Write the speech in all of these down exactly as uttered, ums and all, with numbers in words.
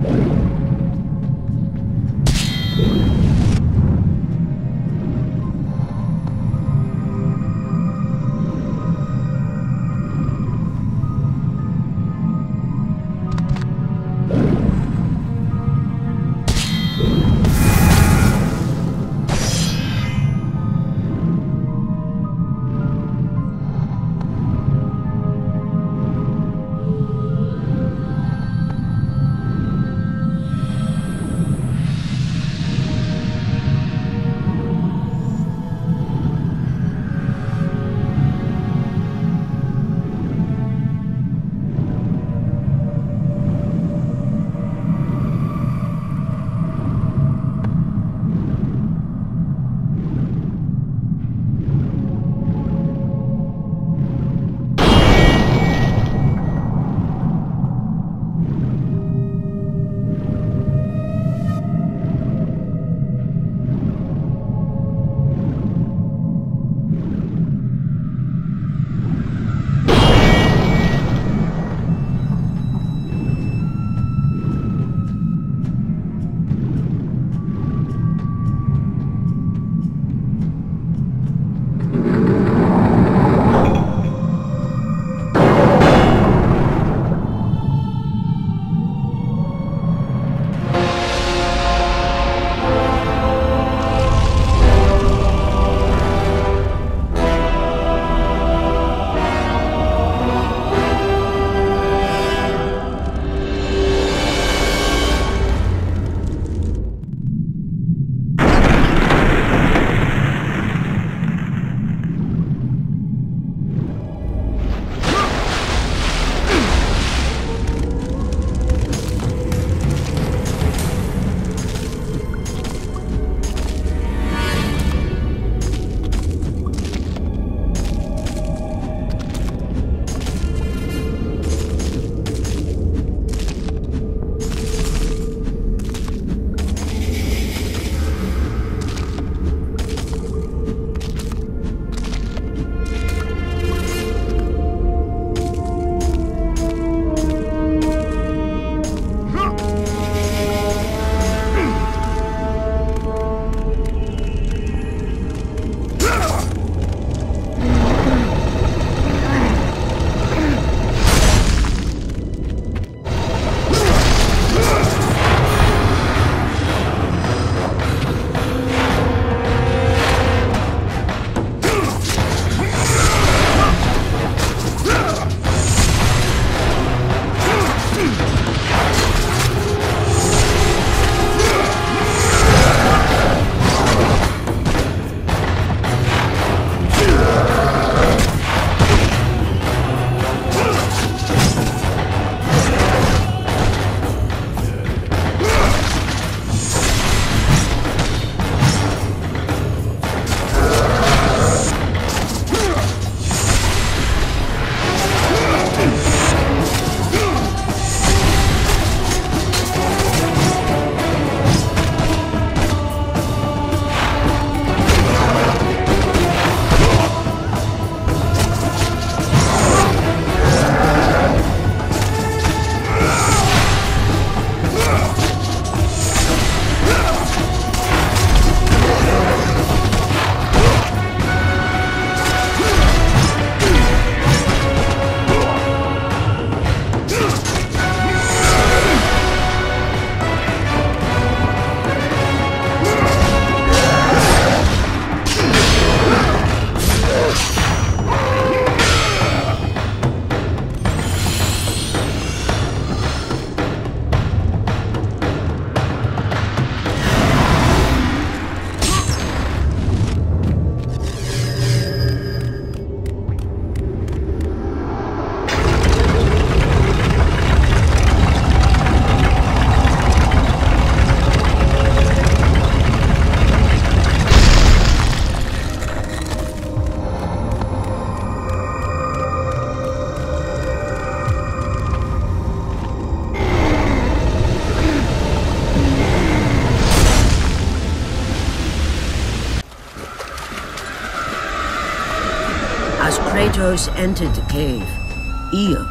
As Kratos entered the cave, Eos,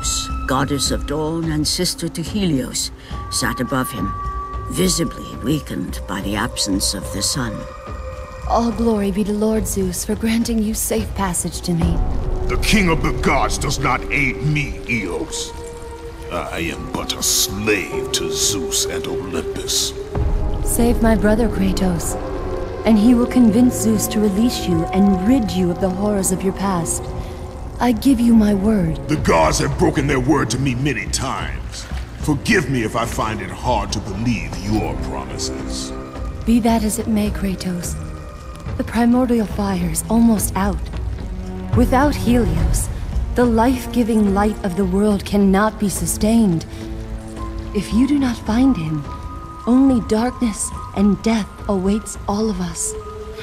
goddess of dawn and sister to Helios, sat above him, visibly weakened by the absence of the sun. All glory be to Lord Zeus for granting you safe passage to me. The king of the gods does not aid me, Eos. I am but a slave to Zeus and Olympus. Save my brother Kratos, and he will convince Zeus to release you and rid you of the horrors of your past. I give you my word. The gods have broken their word to me many times. Forgive me if I find it hard to believe your promises. Be that as it may, Kratos. The primordial fire is almost out. Without Helios, the life-giving light of the world cannot be sustained. If you do not find him, only darkness and death awaits all of us.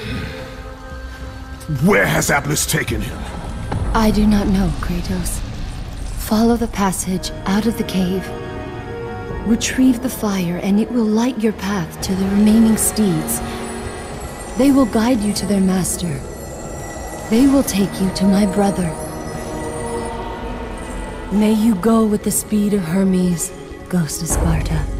Where has Atlas taken him? I do not know, Kratos. Follow the passage out of the cave. Retrieve the fire and it will light your path to the remaining steeds. They will guide you to their master. They will take you to my brother. May you go with the speed of Hermes, Ghost of Sparta.